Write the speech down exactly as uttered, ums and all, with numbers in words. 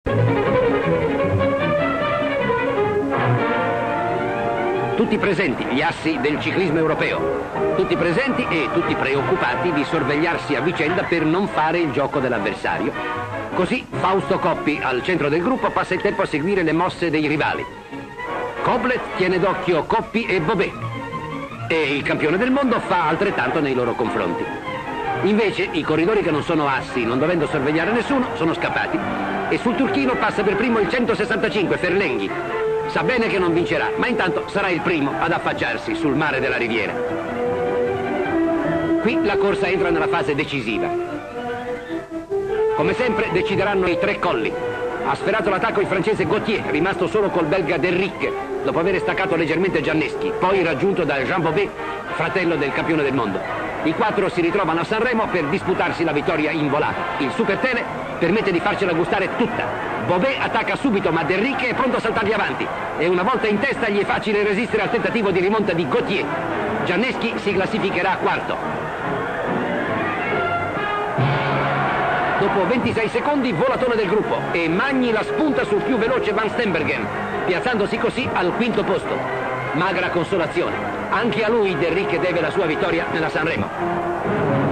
Tutti presenti, gli assi del ciclismo europeo. Tutti presenti e tutti preoccupati di sorvegliarsi a vicenda per non fare il gioco dell'avversario. Così Fausto Coppi, al centro del gruppo, passa il tempo a seguire le mosse dei rivali. Koblet tiene d'occhio Coppi e Bobet. E il campione del mondo fa altrettanto nei loro confronti. Invece i corridori che non sono assi, non dovendo sorvegliare nessuno, sono scappati. E sul turchino passa per primo il centosessantacinque, Ferlenghi. Sa bene che non vincerà, ma intanto sarà il primo ad affacciarsi sul mare della Riviera. Qui la corsa entra nella fase decisiva. Come sempre decideranno i tre colli. Ha sferato l'attacco il francese Gauthier, rimasto solo col belga Derrick, dopo aver staccato leggermente Gianneschi, poi raggiunto da Jean Bobet, fratello del campione del mondo. I quattro si ritrovano a Sanremo per disputarsi la vittoria in volata. Il Super Tele permette di farcela gustare tutta. Bobet attacca subito, ma Derrick è pronto a saltargli avanti. E una volta in testa gli è facile resistere al tentativo di rimonta di Gauthier. Gianneschi si classificherà quarto. Dopo ventisei secondi, volatone del gruppo e Magni la spunta sul più veloce Van Steenbergen, piazzandosi così al quinto posto. Magra consolazione. Anche a lui Derrick deve la sua vittoria nella Sanremo.